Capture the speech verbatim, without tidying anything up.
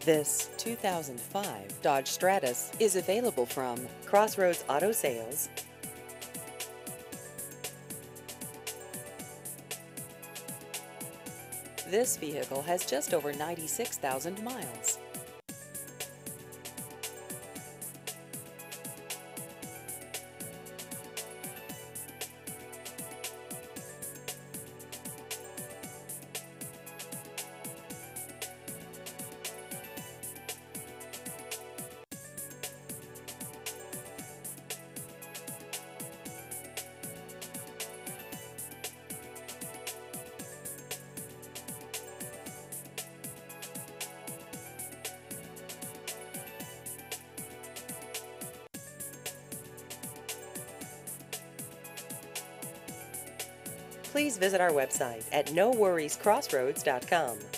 This two thousand five Dodge Stratus is available from Crossroads Auto Sales. This vehicle has just over ninety-six thousand miles. Please visit our website at no worries crossroads dot com.